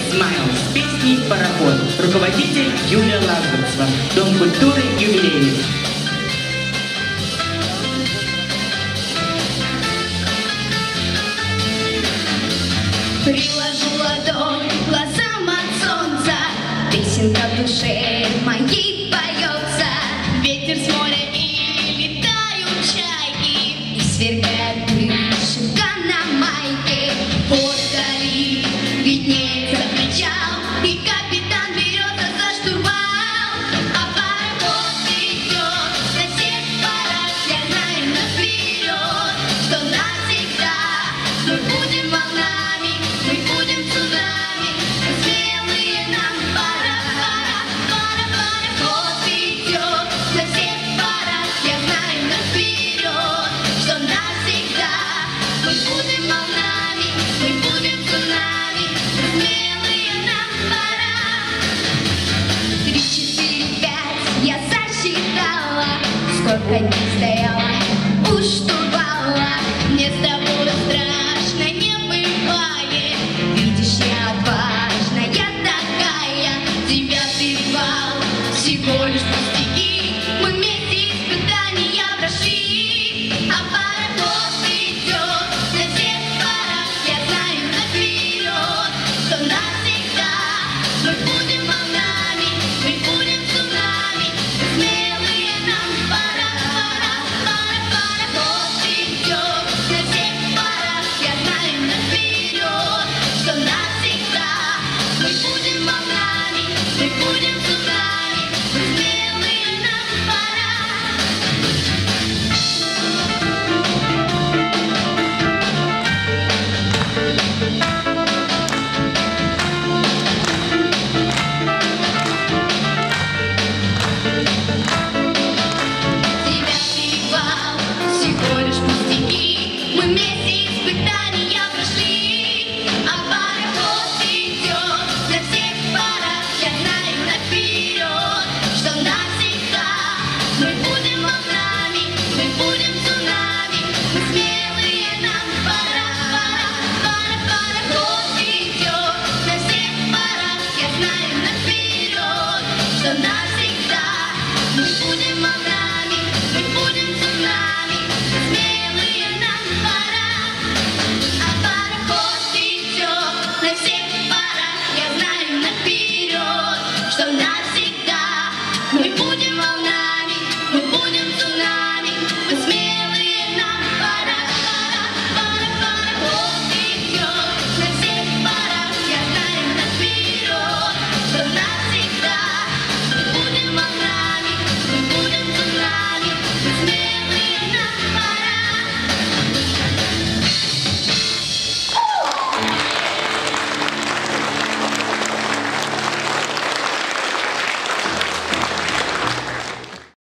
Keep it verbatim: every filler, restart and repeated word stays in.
Смайл с песней «Пароход». Руководитель Юлия Лазарцева. Дом культуры «Юбилейный». Приложу ладонь к глазам от солнца, песенка в душе моей поется. Ветер с моря и летают чайки, и сверкает вышивка на майке. Вдали виднеется причал, и капитан берется за штурвал. А пароход идет на всех парах, я знаю наперед, что навсегда мы будем волнами, мы будем цунами, смелые нам пора, пора, пора, пароход идет на всех парах, я знаю наперед, что навсегда мы будем волнами, мы будем цунами, смелые нам пора. Три, четыре, пять, я засчитала, сколько дней стояла у штурвала. Мне с тобой страшно не бывает, видишь, я отважная такая. Девятый вал, всего лишь пустяки, мы вместе испытания прошли. А пароход идет на всех парах, я знаю наперед, что навсегда мы будем волнами, мы будем цунами, смелые нам пора, пора, пора, пароход идет на всех парах, я знаю наперед, что навсегда мы будем волнами, мы будем цунами, смелые нам пора. Девятый вал, всего лишь пустяки, мы вместе испытания прошли. А пароход идет на всех парах, я знаю наперед, что навсегда мы будем волнами, мы будем цунами, мы смелые нам пора, пора, пора, пароход идет на всех парах, я знаю наперед, что навсегда мы будем волнами, мы будем цунами, смелые нам пора. А пароход идет на всех парах, я знаю наперед, что навсегда